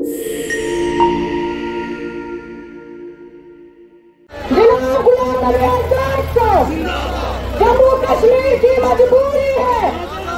जम्मू कश्मीर की मजबूरी है।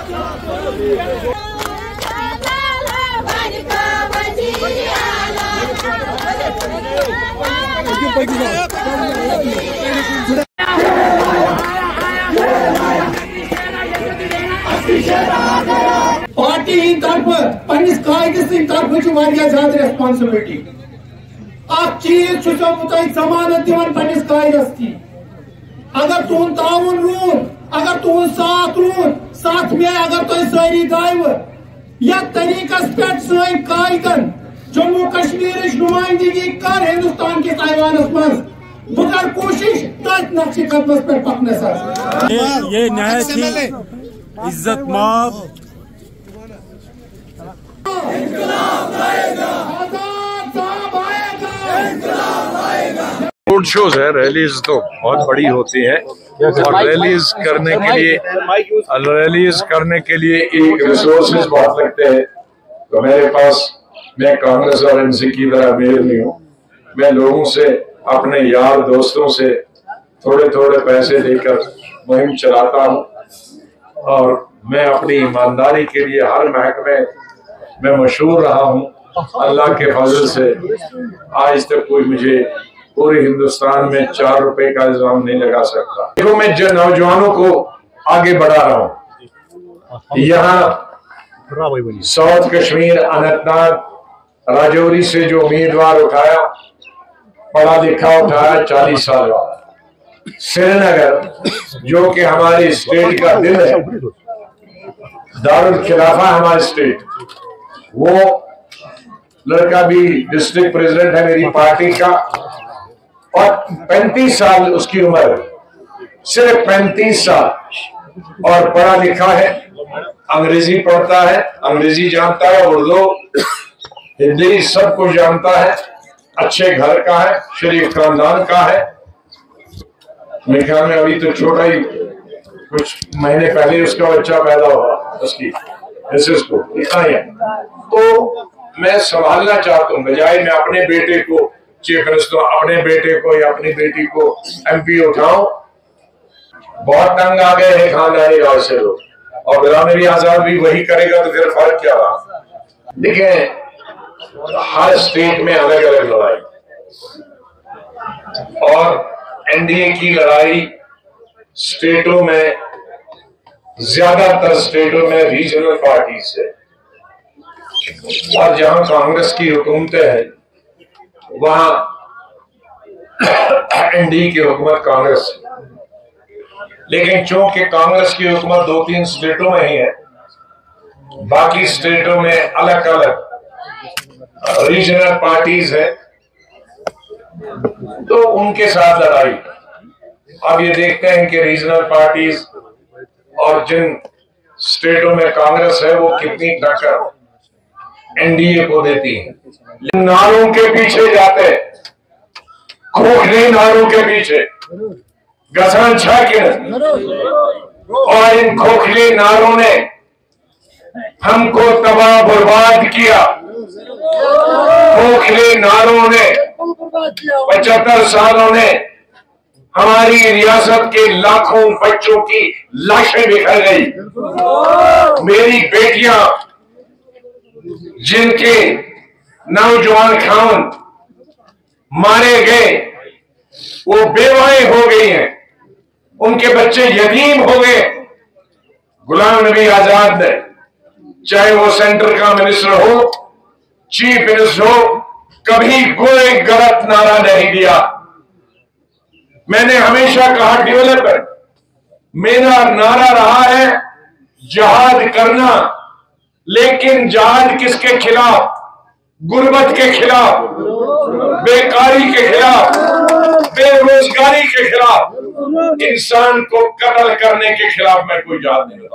पार्टी हिंद तरफ पन्निस कायदस तरफ ज्यादा रेस्पॉन्सिबिलिटी चीज जमानत दिवान पन्निस कायदस की अगर तुम ताउन रूद अगर तुम साथ रूद साथ में अगर तुम सारी दायव या तरीकस पे सन कायदन जम्मू कश्मीर नुमाइंदगी कर हिंदुस्तान के ऐवानस मज बह कर कोशिश तथ नक्शे कदमस पे पकने सर ये नहायत ही इज्जत माफ रोड शोज है, रैलीज तो बहुत बड़ी होती है और रैलीज करने के लिए एक रिसोर्सेज बहुत लगते हैं। तो मेरे पास मैं कांग्रेस और एनसी की तरह अमीर नहीं हूँ। मैं लोगों से अपने यार दोस्तों से थोड़े थोड़े पैसे लेकर मुहिम चलाता हूँ और मैं अपनी ईमानदारी के लिए हर महकमे में मशहूर रहा हूँ। अल्लाह के फजल से आज तक कोई मुझे पूरे हिंदुस्तान में 4 रुपए का इल्जाम नहीं लगा सकता। देखो मैं जो नौजवानों को आगे बढ़ा रहा हूँ। यहाँ साउथ कश्मीर अनंतनाग राजौरी से जो उम्मीदवार उठाया पढ़ा लिखा उठाया 40 साल बाद। श्रीनगर जो कि हमारी स्टेट का दिल है, दारुल खिलाफा हमारी स्टेट, वो लड़का भी डिस्ट्रिक्ट प्रेसिडेंट है मेरी पार्टी का और 35 साल उसकी उम्र, सिर्फ 35 साल और पढ़ा लिखा है, अंग्रेजी पढ़ता है, अंग्रेजी जानता है, उर्दू हिंदी सब कुछ जानता है, अच्छे घर का है, शरीफ खानदान का है। मेरे ख्याल में अभी तो छोटा ही कुछ महीने पहले उसका बच्चा पैदा हुआ, उसकी मिसेस को, इतना ही है। तो मैं संभालना चाहता हूँ, बजाय मैं अपने बेटे को चीफ मिनिस्टर, अपने बेटे को या अपनी बेटी को एमपी उठाऊं। बहुत तंग आ गए हैं खानदानी राज से लोग, और गुलाम नबी आजाद भी वही करेगा तो फिर फर्क क्या रहा। देखिए हर स्टेट में अलग अलग लड़ाई, और एनडीए की लड़ाई स्टेटों में, ज्यादातर स्टेटों में रीजनल पार्टी से, और जहां कांग्रेस की हुकूमतें हैं वहां एनडीए की हुकूमत कांग्रेस। लेकिन चूंकि कांग्रेस की हुकूमत 2-3 स्टेटों में ही है, बाकी स्टेटों में अलग अलग रीजनल पार्टीज है, तो उनके साथ लड़ाई। अब ये देखते हैं कि रीजनल पार्टीज और जिन स्टेटों में कांग्रेस है वो कितनी टक्कर एनडीए को देती है। नारों के पीछे जाते, खोखले नारों के पीछे गसान छाकिन, और इन खोखले नारों ने हमको तबाह बर्बाद किया। खोखले नारों ने 75 सालों ने हमारी रियासत के लाखों बच्चों की लाशें बिखर गई। मेरी बेटियां जिनके नौजवान खान मारे गए वो बेवाएं हो गई हैं, उनके बच्चे यतीम हो गए। गुलाम नबी आजाद ने, चाहे वो सेंटर का मिनिस्टर हो, चीफ मिनिस्टर हो, कभी कोई गलत नारा नहीं दिया। मैंने हमेशा कहा डेवलपमेंट, मेरा नारा रहा है जहाद करना, लेकिन जहाद किसके खिलाफ? गुर्बत के खिलाफ, बेकारी के खिलाफ, बेरोजगारी के खिलाफ, इंसान को कत्ल करने के खिलाफ मैं कोई जहाद नहीं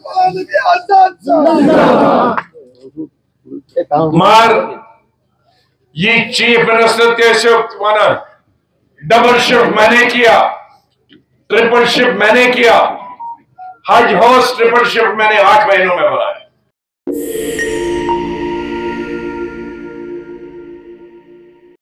करता। मार ये चीफ मिनिस्टर कैसे माना, डबल शिफ्ट मैंने किया, ट्रिपल शिफ्ट मैंने किया, हज हाउस ट्रिपल शिफ्ट मैंने 8 महीनों में बनाया।